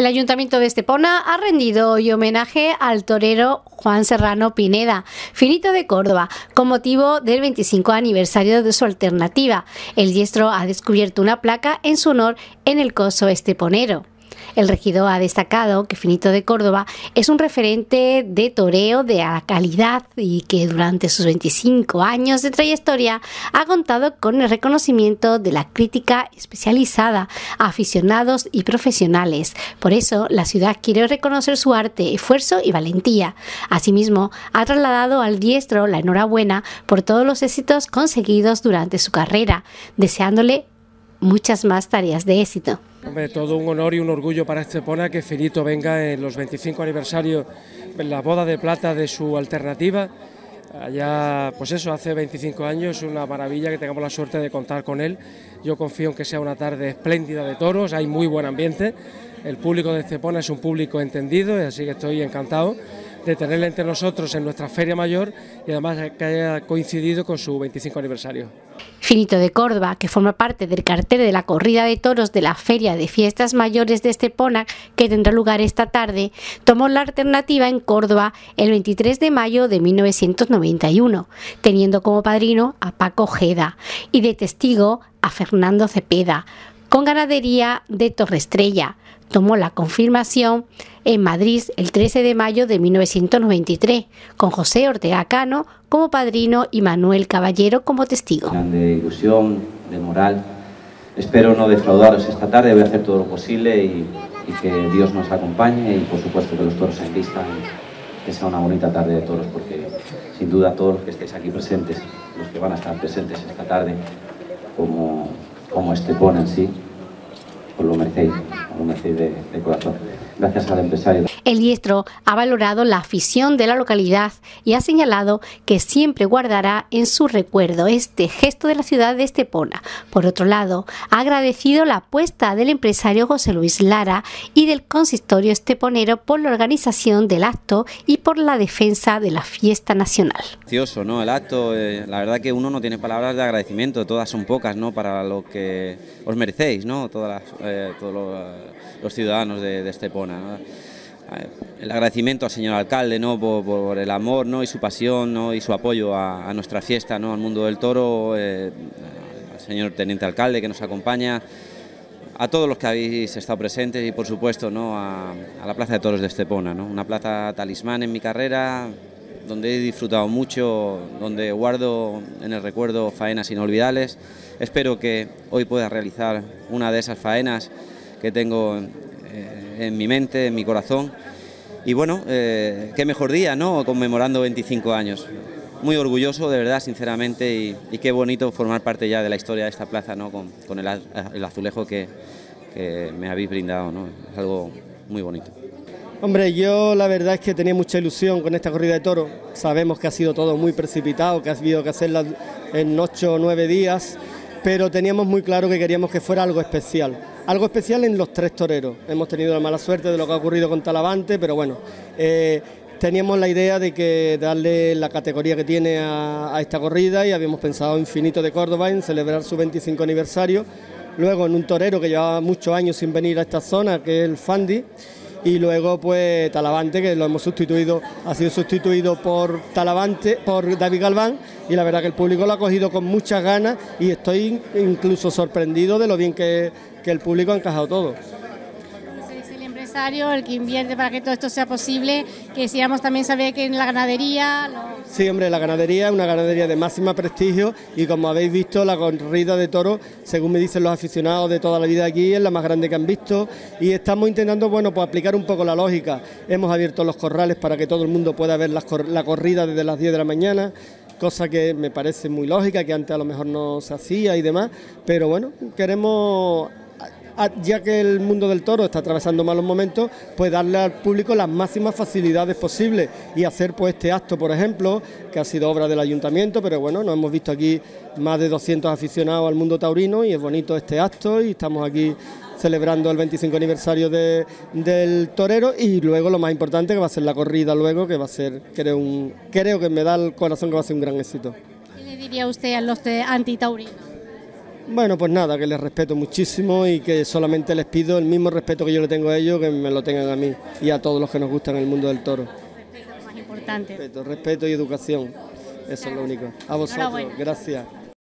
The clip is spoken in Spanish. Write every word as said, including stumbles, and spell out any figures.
El Ayuntamiento de Estepona ha rendido hoy homenaje al torero Juan Serrano Pineda, finito de Córdoba, con motivo del veinticinco aniversario de su alternativa. El diestro ha descubierto una placa en su honor en el coso esteponero. El regidor ha destacado que Finito de Córdoba es un referente de toreo de la calidad y que durante sus veinticinco años de trayectoria ha contado con el reconocimiento de la crítica especializada, aficionados y profesionales. Por eso, la ciudad quiere reconocer su arte, esfuerzo y valentía. Asimismo, ha trasladado al diestro la enhorabuena por todos los éxitos conseguidos durante su carrera, deseándole muchas más tareas de éxito. Hombre, todo un honor y un orgullo para Estepona que Finito venga en los veinticinco aniversarios, en la boda de plata de su alternativa. Allá, pues eso, hace veinticinco años, es una maravilla que tengamos la suerte de contar con él. Yo confío en que sea una tarde espléndida de toros, hay muy buen ambiente. El público de Estepona es un público entendido, así que estoy encantado de tenerle entre nosotros en nuestra feria mayor y además que haya coincidido con su veinticinco aniversario. Finito de Córdoba, que forma parte del cartel de la corrida de toros de la Feria de Fiestas Mayores de Estepona, que tendrá lugar esta tarde, tomó la alternativa en Córdoba el veintitrés de mayo de mil novecientos noventa y uno, teniendo como padrino a Paco Ojeda y de testigo a Fernando Cepeda, con ganadería de Torreestrella. Tomó la confirmación en Madrid el trece de mayo de mil novecientos noventa y tres, con José Ortega Cano como padrino y Manuel Caballero como testigo. De ilusión, de moral. Espero no defraudaros esta tarde, voy a hacer todo lo posible y, y que Dios nos acompañe y por supuesto que los toros se envistan, que sea una bonita tarde de toros, porque sin duda todos los que estéis aquí presentes, los que van a estar presentes esta tarde, como, como Estepona en sí, os lo merecéis, os lo merecéis de, de corazón. Gracias al empresario. El diestro ha valorado la afición de la localidad y ha señalado que siempre guardará en su recuerdo este gesto de la ciudad de Estepona. Por otro lado, ha agradecido la apuesta del empresario José Luis Lara y del consistorio esteponero por la organización del acto y por la defensa de la fiesta nacional. Precioso, ¿no? El acto, eh, la verdad que uno no tiene palabras de agradecimiento, todas son pocas, ¿no? Para lo que os merecéis, ¿no? Todas las, eh, todos los, los ciudadanos de, de Estepona, ¿no? El agradecimiento al señor alcalde, ¿no? por, por el amor, ¿no? y su pasión, ¿no? y su apoyo a, a nuestra fiesta, ¿no? al mundo del toro, eh, al señor teniente alcalde que nos acompaña, a todos los que habéis estado presentes y por supuesto, ¿no? a, a la Plaza de Toros de Estepona, ¿no? una plaza talismán en mi carrera, donde he disfrutado mucho, donde guardo en el recuerdo faenas inolvidables. Espero que hoy pueda realizar una de esas faenas que tengo en mi mente, en mi corazón, y bueno, eh, qué mejor día, ¿no? Conmemorando veinticinco años. Muy orgulloso, de verdad, sinceramente, y, y qué bonito formar parte ya de la historia de esta plaza, ¿no? Con, con el, el azulejo que, que me habéis brindado, ¿no? Es algo muy bonito. Hombre, yo la verdad es que tenía mucha ilusión con esta corrida de toros. Sabemos que ha sido todo muy precipitado, que ha habido que hacerla en ocho o nueve días, pero teníamos muy claro que queríamos que fuera algo especial. Algo especial en los tres toreros. Hemos tenido la mala suerte de lo que ha ocurrido con Talavante, pero bueno, eh, teníamos la idea de que darle la categoría que tiene a, a esta corrida y habíamos pensado en Finito de Córdoba, en celebrar su veinticinco aniversario, luego en un torero que llevaba muchos años sin venir a esta zona, que es el Fandi, y luego pues Talavante, que lo hemos sustituido, ha sido sustituido por Talavante, por David Galván, y la verdad que el público lo ha cogido con muchas ganas y estoy incluso sorprendido de lo bien que, que el público ha encajado todo. Es el empresario el que invierte para que todo esto sea posible, que decíamos también saber que en la ganadería... Lo... Sí, hombre, la ganadería es una ganadería de máxima prestigio y como habéis visto la corrida de toros, según me dicen los aficionados de toda la vida aquí, es la más grande que han visto y estamos intentando, bueno, pues aplicar un poco la lógica. Hemos abierto los corrales para que todo el mundo pueda ver las cor la corrida desde las diez de la mañana, cosa que me parece muy lógica, que antes a lo mejor no se hacía y demás, pero bueno, queremos... ya que el mundo del toro está atravesando malos momentos, pues darle al público las máximas facilidades posibles y hacer pues este acto, por ejemplo, que ha sido obra del ayuntamiento, pero bueno, nos hemos visto aquí más de doscientos aficionados al mundo taurino y es bonito este acto y estamos aquí celebrando el veinticinco aniversario de, del torero y luego lo más importante que va a ser la corrida luego, que va a ser, creo, un, creo que me da el corazón que va a ser un gran éxito. ¿Qué le diría usted a los antitaurinos? Bueno, pues nada, que les respeto muchísimo y que solamente les pido el mismo respeto que yo le tengo a ellos, que me lo tengan a mí y a todos los que nos gustan el mundo del toro. Respeto, lo más importante. Respeto, respeto y educación, eso es lo único. A vosotros, gracias.